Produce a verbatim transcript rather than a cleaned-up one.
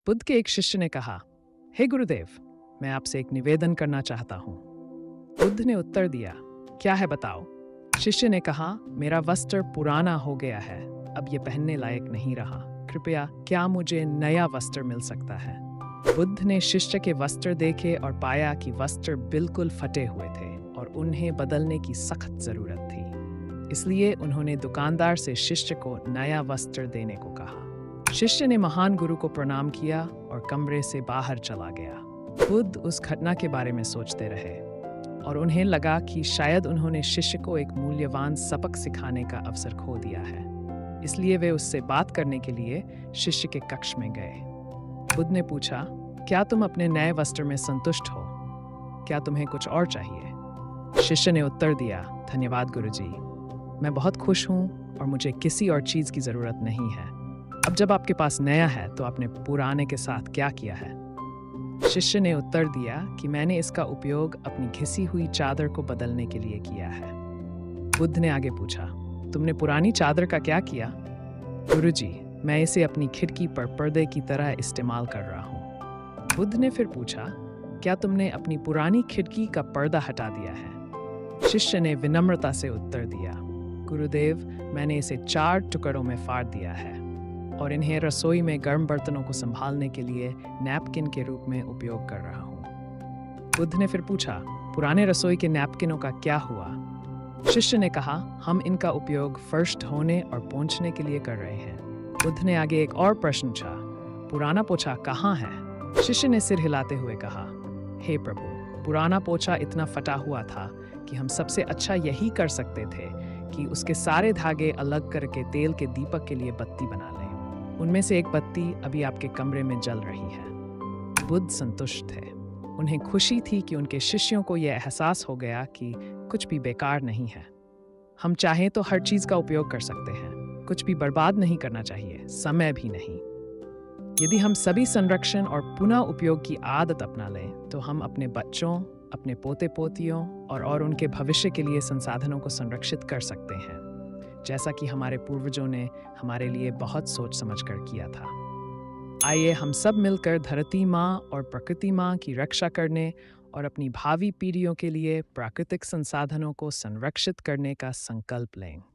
बुद्ध के एक शिष्य ने कहा, हे गुरुदेव, मैं आपसे एक निवेदन करना चाहता हूँ। बुद्ध ने उत्तर दिया, क्या है बताओ। शिष्य ने कहा, मेरा वस्त्र पुराना हो गया है, अब ये पहनने लायक नहीं रहा। कृपया क्या मुझे नया वस्त्र मिल सकता है? बुद्ध ने शिष्य के वस्त्र देखे और पाया कि वस्त्र बिल्कुल फटे हुए थे और उन्हें बदलने की सख्त जरूरत थी। इसलिए उन्होंने दुकानदार से शिष्य को नया वस्त्र देने को कहा। शिष्य ने महान गुरु को प्रणाम किया और कमरे से बाहर चला गया। बुद्ध उस घटना के बारे में सोचते रहे और उन्हें लगा कि शायद उन्होंने शिष्य को एक मूल्यवान सबक सिखाने का अवसर खो दिया है। इसलिए वे उससे बात करने के लिए शिष्य के कक्ष में गए। बुद्ध ने पूछा, क्या तुम अपने नए वस्त्र में संतुष्ट हो? क्या तुम्हें कुछ और चाहिए? शिष्य ने उत्तर दिया, धन्यवाद गुरुजी, मैं बहुत खुश हूँ और मुझे किसी और चीज़ की ज़रूरत नहीं है। अब जब आपके पास नया है तो आपने पुराने के साथ क्या किया है? शिष्य ने उत्तर दिया कि मैंने इसका उपयोग अपनी घिसी हुई चादर को बदलने के लिए किया है। बुद्ध ने आगे पूछा, तुमने पुरानी चादर का क्या किया? गुरुजी, मैं इसे अपनी खिड़की पर पर्दे की तरह इस्तेमाल कर रहा हूँ। बुद्ध ने फिर पूछा, क्या तुमने अपनी पुरानी खिड़की का पर्दा हटा दिया है? शिष्य ने विनम्रता से उत्तर दिया, गुरुदेव, मैंने इसे चार टुकड़ों में फाड़ दिया है और इन्हें रसोई में गर्म बर्तनों को संभालने के लिए नैपकिन के रूप में उपयोग कर रहा हूँ। बुद्ध ने फिर पूछा, पुराने रसोई के नैपकिनों का क्या हुआ? शिष्य ने कहा, हम इनका उपयोग फर्श धोने और पोंछने के लिए कर रहे हैं। बुद्ध ने आगे एक और प्रश्न पूछा, पुराना पोछा कहाँ है? शिष्य ने सिर हिलाते हुए कहा, हे प्रभु, पुराना पोछा इतना फटा हुआ था कि हम सबसे अच्छा यही कर सकते थे कि उसके सारे धागे अलग करके तेल के दीपक के लिए बत्ती बना लें। उनमें से एक बत्ती अभी आपके कमरे में जल रही है। बुद्ध संतुष्ट थे। उन्हें खुशी थी कि उनके शिष्यों को यह एहसास हो गया कि कुछ भी बेकार नहीं है। हम चाहें तो हर चीज़ का उपयोग कर सकते हैं, कुछ भी बर्बाद नहीं करना चाहिए, समय भी नहीं। यदि हम सभी संरक्षण और पुनः उपयोग की आदत अपना लें तो हम अपने बच्चों, अपने पोते पोतियों और और उनके भविष्य के लिए संसाधनों को संरक्षित कर सकते हैं, जैसा कि हमारे पूर्वजों ने हमारे लिए बहुत सोच समझकर किया था। आइए हम सब मिलकर धरती माँ और प्रकृति माँ की रक्षा करने और अपनी भावी पीढ़ियों के लिए प्राकृतिक संसाधनों को संरक्षित करने का संकल्प लें।